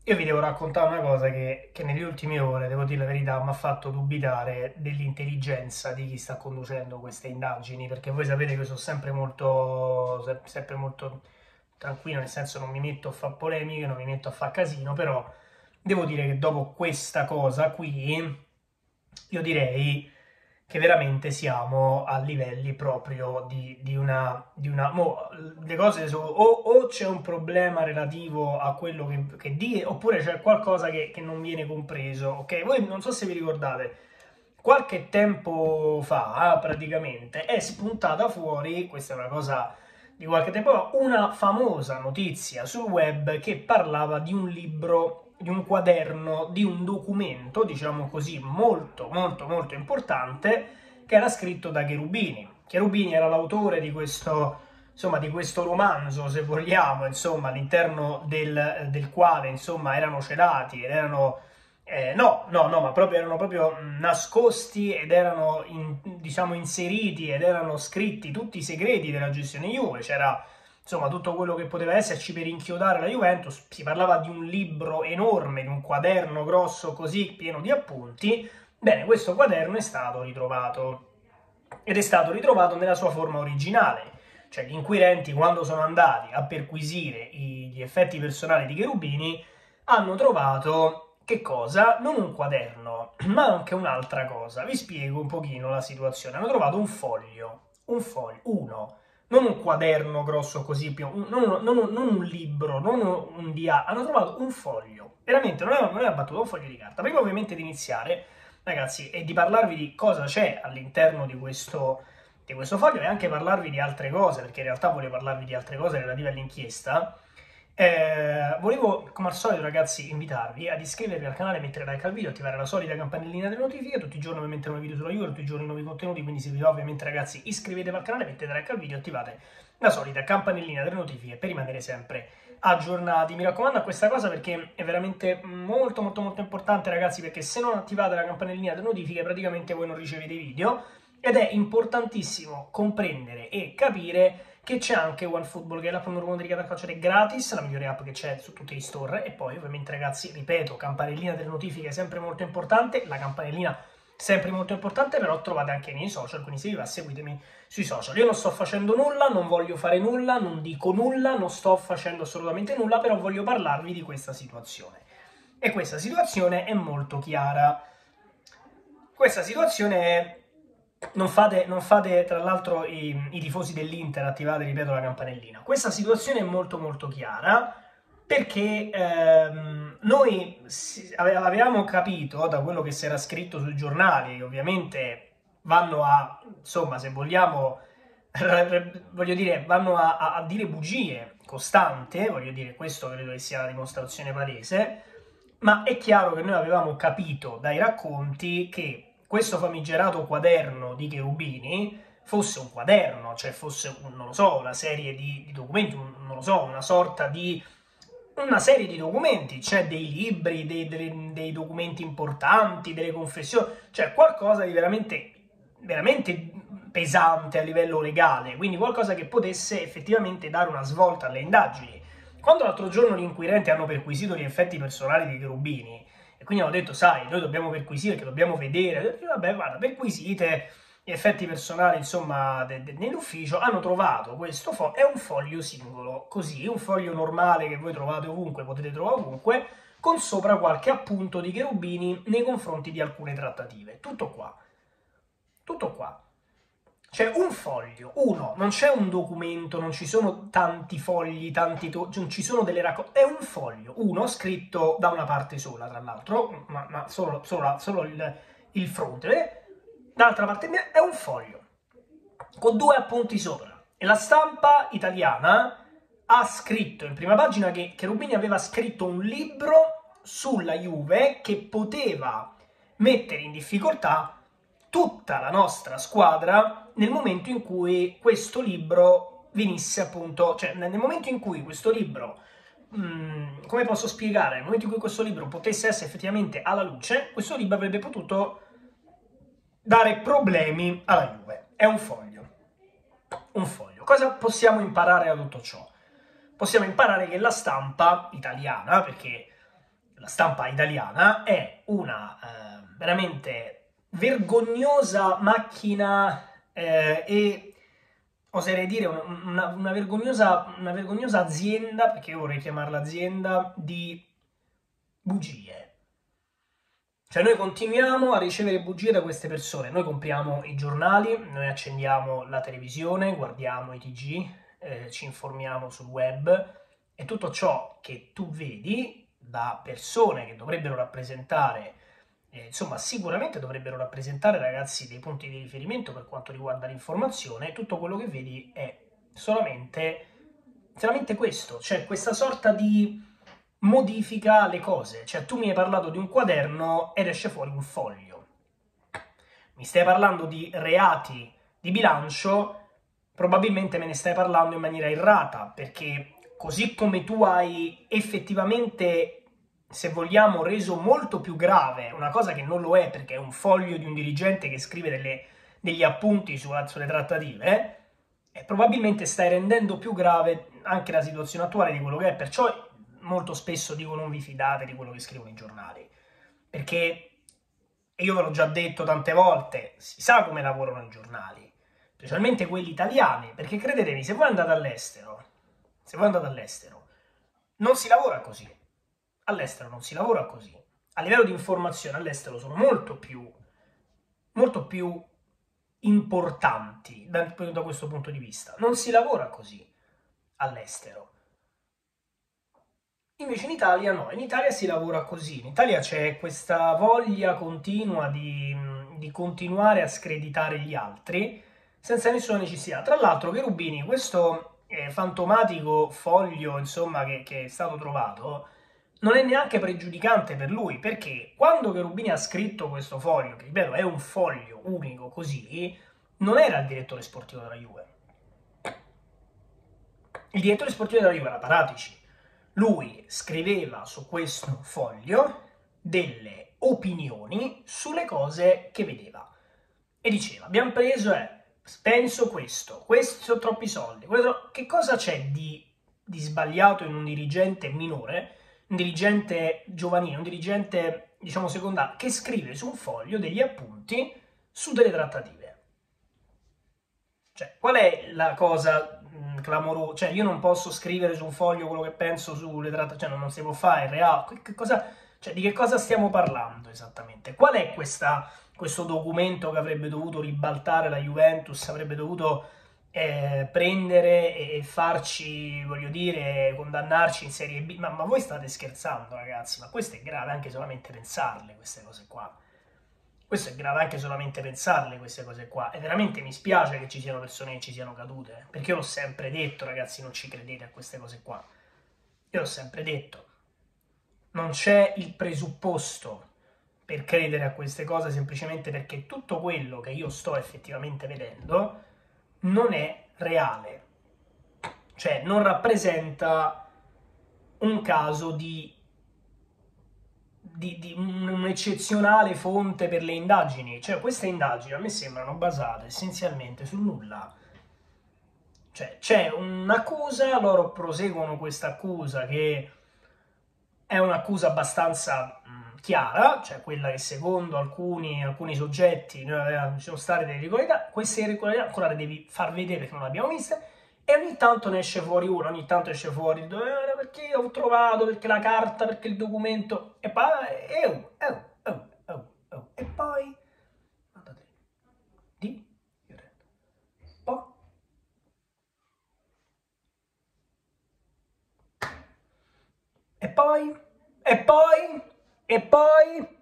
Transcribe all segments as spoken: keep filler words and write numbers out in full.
Io vi devo raccontare una cosa che, che nelle ultime ore, devo dire la verità, mi ha fatto dubitare dell'intelligenza di chi sta conducendo queste indagini, perché voi sapete che sono sempre molto, se- sempre molto tranquillo, nel senso non mi metto a fare polemiche, non mi metto a fare casino, però devo dire che dopo questa cosa qui, io direi che veramente siamo a livelli proprio di, di una... Di una mo, le cose sono... O, o c'è un problema relativo a quello che, che dice, oppure c'è qualcosa che, che non viene compreso, ok? Voi non so se vi ricordate, qualche tempo fa, praticamente, è spuntata fuori, questa è una cosa di qualche tempo fa, una famosa notizia sul web che parlava di un libro, di un quaderno, di un documento, diciamo così, molto, molto, molto importante, che era scritto da Cherubini. Cherubini era l'autore di questo, insomma, di questo romanzo, se vogliamo, insomma, all'interno del, del quale, insomma, erano celati ed erano eh, no, no, no, ma proprio erano proprio nascosti ed erano, in- diciamo, inseriti ed erano scritti tutti i segreti della gestione Juve. C'era, insomma, tutto quello che poteva esserci per inchiodare la Juventus. Si parlava di un libro enorme, di un quaderno grosso così, pieno di appunti. Bene, questo quaderno è stato ritrovato ed è stato ritrovato nella sua forma originale. Cioè, gli inquirenti, quando sono andati a perquisire i- gli effetti personali di Cherubini, hanno trovato che cosa? Non un quaderno, ma anche un'altra cosa. Vi spiego un pochino la situazione. Hanno trovato un foglio, un foglio, uno, non un quaderno grosso così, più, un- non, non- non un libro, non un, un dia, hanno trovato un foglio. Veramente, non è, non è battuto, un foglio di carta. Prima ovviamente di iniziare, ragazzi, e di parlarvi di cosa c'è all'interno di questo, di questo foglio e anche parlarvi di altre cose, perché in realtà voglio parlarvi di altre cose relative all'inchiesta. Eh, volevo, come al solito, ragazzi, invitarvi ad iscrivervi al canale, mettere like al video, attivare la solita campanellina delle notifiche. Tutti i giorni ovviamente nuovi video sulla Juve, tutti i giorni nuovi contenuti, quindi se vi va ovviamente, ragazzi, iscrivetevi al canale, mettete like al video, attivate la solita campanellina delle notifiche per rimanere sempre aggiornati. Mi raccomando a questa cosa perché è veramente molto molto molto importante, ragazzi, perché se non attivate la campanellina delle notifiche praticamente voi non ricevete i video ed è importantissimo comprendere e capire che c'è anche OneFootball, che è l'app numero uno dedicata al calcio ed è gratis, la migliore app che c'è su tutti gli store. E poi ovviamente, ragazzi, ripeto, campanellina delle notifiche sempre molto importante, la campanellina sempre molto importante, però trovate anche i miei social, quindi se vi va seguitemi sui social. Io non sto facendo nulla, non voglio fare nulla, non dico nulla, non sto facendo assolutamente nulla, però voglio parlarvi di questa situazione. E questa situazione è molto chiara. Questa situazione è... Non fate, non fate tra l'altro i, i tifosi dell'Inter, attivate, ripeto, la campanellina. Questa situazione è molto molto chiara perché ehm, noi si- ave- avevamo capito da quello che si era scritto sui giornali, che ovviamente vanno a, insomma, se vogliamo, voglio dire, vanno a, a- a dire bugie costante, voglio dire, questo credo che sia la dimostrazione palese, ma è chiaro che noi avevamo capito dai racconti che questo famigerato quaderno di Cherubini fosse un quaderno, cioè fosse, un, non lo so, una serie di, di documenti, un, non lo so, una sorta di... una serie di documenti, c'è dei libri, dei, dei, dei documenti importanti, delle confessioni, cioè qualcosa di veramente, veramente pesante a livello legale, quindi qualcosa che potesse effettivamente dare una svolta alle indagini. Quando l'altro giorno gli inquirenti hanno perquisito gli effetti personali di Cherubini, e quindi hanno detto, sai, noi dobbiamo perquisire, che dobbiamo vedere, ho detto, vabbè, guarda, perquisite gli effetti personali, insomma, de- de- nell'ufficio, hanno trovato questo foglio, è un foglio singolo, così, un foglio normale che voi trovate ovunque, potete trovare ovunque, con sopra qualche appunto di Cherubini nei confronti di alcune trattative. Tutto qua. Tutto qua. C'è un foglio, uno, non c'è un documento, non ci sono tanti fogli, tanti to- non ci sono delle raccolte, è un foglio, uno scritto da una parte sola, tra l'altro, ma, ma solo, solo- solo il, il fronte, eh? Dall'altra parte è un foglio, con due appunti sopra. E la stampa italiana ha scritto in prima pagina che Cherubini aveva scritto un libro sulla Juve che poteva mettere in difficoltà tutta la nostra squadra nel momento in cui questo libro venisse appunto, cioè nel momento in cui questo libro, mh, come posso spiegare, nel momento in cui questo libro potesse essere effettivamente alla luce, questo libro avrebbe potuto dare problemi alla Juve. È un foglio. Un foglio. Cosa possiamo imparare da tutto ciò? Possiamo imparare che la stampa italiana, perché la stampa italiana è una eh, veramente vergognosa macchina eh, e oserei dire una, una, una, vergognosa, una vergognosa azienda, perché io vorrei chiamarla azienda, di bugie. Cioè noi continuiamo a ricevere bugie da queste persone, noi compriamo i giornali, noi accendiamo la televisione, guardiamo i T G, eh, ci informiamo sul web e tutto ciò che tu vedi da persone che dovrebbero rappresentare, eh, insomma sicuramente dovrebbero rappresentare, ragazzi, dei punti di riferimento per quanto riguarda l'informazione, tutto quello che vedi è solamente, solamente questo, cioè questa sorta di modifica le cose. Cioè tu mi hai parlato di un quaderno ed esce fuori un foglio. Mi stai parlando di reati di bilancio, probabilmente me ne stai parlando in maniera errata, perché così come tu hai effettivamente, se vogliamo, reso molto più grave una cosa che non lo è, perché è un foglio di un dirigente che scrive delle, degli appunti sulla, sulle trattative, eh, e probabilmente stai rendendo più grave anche la situazione attuale di quello che è. Perciò molto spesso dico non vi fidate di quello che scrivono i giornali, perché io ve l'ho già detto tante volte, si sa come lavorano i giornali, specialmente quelli italiani, perché credetemi, se voi andate all'estero, se voi andate all'estero, non si lavora così, all'estero non si lavora così, a livello di informazione all'estero sono molto più, molto più importanti da, da questo punto di vista, non si lavora così all'estero. Invece in Italia no, in Italia si lavora così, in Italia c'è questa voglia continua di, di continuare a screditare gli altri senza nessuna necessità. Tra l'altro Cherubini, questo eh, fantomatico foglio insomma che, che è stato trovato, non è neanche pregiudicante per lui, perché quando Cherubini ha scritto questo foglio, che ripeto è un foglio unico così, non era il direttore sportivo della Juve. Il direttore sportivo della Juve era Paratici. Lui scriveva su questo foglio delle opinioni sulle cose che vedeva e diceva abbiamo preso e eh, penso questo, questi sono troppi soldi, questo... che cosa c'è di, di sbagliato in un dirigente minore, un dirigente giovanile, un dirigente diciamo secondario che scrive su un foglio degli appunti su delle trattative? Cioè, qual è la cosa clamorosa? Cioè, io non posso scrivere su un foglio quello che penso sulle trattative, cioè non si può fare, è reale. Che cosa, cioè, di che cosa stiamo parlando esattamente? Qual è questa, questo documento che avrebbe dovuto ribaltare la Juventus, avrebbe dovuto eh, prendere e farci, voglio dire, condannarci in Serie B? Ma, ma voi state scherzando, ragazzi? Ma questo è grave anche solamente pensarle, queste cose qua. Questo è grave anche solamente pensarle, queste cose qua. E veramente mi spiace che ci siano persone che ci siano cadute. Perché io l'ho sempre detto, ragazzi, non ci credete a queste cose qua. Io l'ho sempre detto. Non c'è il presupposto per credere a queste cose semplicemente perché tutto quello che io sto effettivamente vedendo non è reale. Cioè, non rappresenta un caso di... Di, di un'eccezionale fonte per le indagini. Cioè queste indagini a me sembrano basate essenzialmente sul nulla. Cioè c'è un'accusa, loro proseguono questa accusa che è un'accusa abbastanza mh, chiara, cioè quella che secondo alcuni, alcuni soggetti noi avevamo, ci sono state delle irregolarità, queste irregolarità ancora le devi far vedere perché non le abbiamo viste, e ogni tanto ne esce fuori una, ogni tanto esce fuori eh, perché ho trovato, perché la carta, perché il documento, e poi, eh, eh, eh, eh, eh, e poi, guardate, di, poi, e poi, e poi, e poi,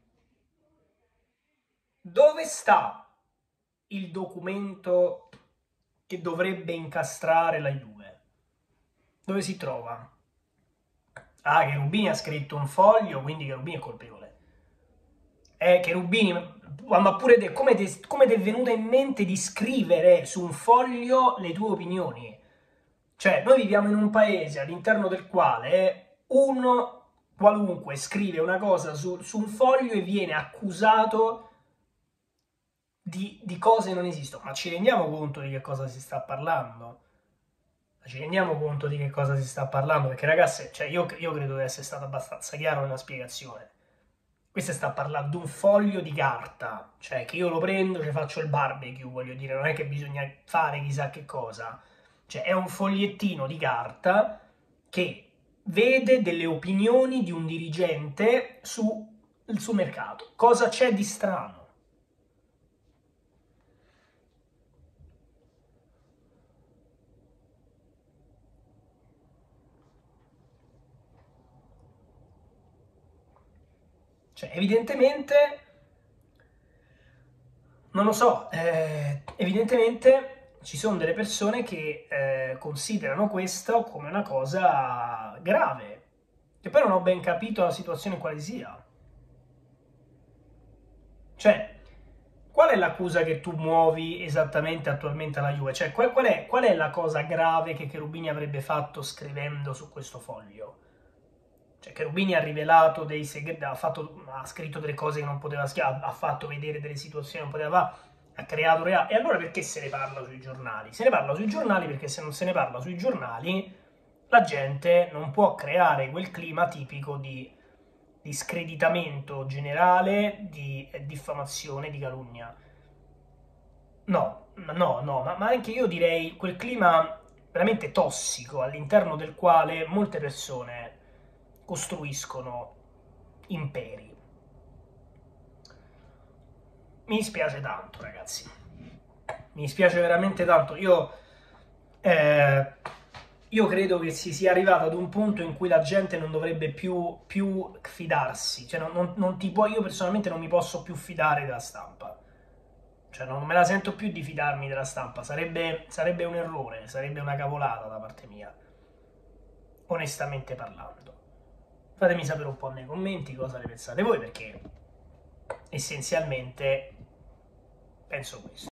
dove sta il documento che dovrebbe incastrare la Juve? Dove si trova? Ah, Cherubini ha scritto un foglio, quindi Cherubini è colpevole. Eh, Cherubini, ma pure te, come ti è venuta in mente di scrivere su un foglio le tue opinioni? Cioè, noi viviamo in un paese all'interno del quale uno qualunque scrive una cosa su, su un foglio e viene accusato di, di cose che non esistono. Ma ci rendiamo conto di che cosa si sta parlando? Ci rendiamo conto di che cosa si sta parlando? Perché ragazzi, cioè io, io credo di essere stato abbastanza chiaro nella spiegazione. Questo sta parlando di un foglio di carta, cioè che io lo prendo, ci faccio il barbecue, voglio dire, non è che bisogna fare chissà che cosa. Cioè è un fogliettino di carta che vede delle opinioni di un dirigente sul suo mercato. Cosa c'è di strano? Cioè, evidentemente, non lo so, eh, evidentemente ci sono delle persone che eh, considerano questo come una cosa grave, che poi non ho ben capito la situazione quale sia. Cioè, qual è l'accusa che tu muovi esattamente attualmente alla Juve? Cioè, qual, qual è, qual è la cosa grave che Cherubini avrebbe fatto scrivendo su questo foglio? Cioè, Cherubini ha rivelato dei segreti, ha, fatto, ha scritto delle cose che non poteva scrivere, ha fatto vedere delle situazioni che non poteva fare, ha creato reali. E allora perché se ne parla sui giornali? Se ne parla sui giornali perché se non se ne parla sui giornali la gente non può creare quel clima tipico di, di screditamento generale, di diffamazione, di calunnia. No, no, no, ma, ma anche io direi quel clima veramente tossico all'interno del quale molte persone costruiscono imperi. Mi dispiace tanto, ragazzi. Mi dispiace veramente tanto. Io, eh, io credo che si sia arrivato ad un punto in cui la gente non dovrebbe più, più fidarsi. Cioè, non, non, non ti può, io personalmente non mi posso più fidare della stampa. Cioè, non me la sento più di fidarmi della stampa. Sarebbe, sarebbe un errore, sarebbe una cavolata da parte mia. Onestamente parlando. Fatemi sapere un po' nei commenti cosa ne pensate voi, perché essenzialmente penso questo.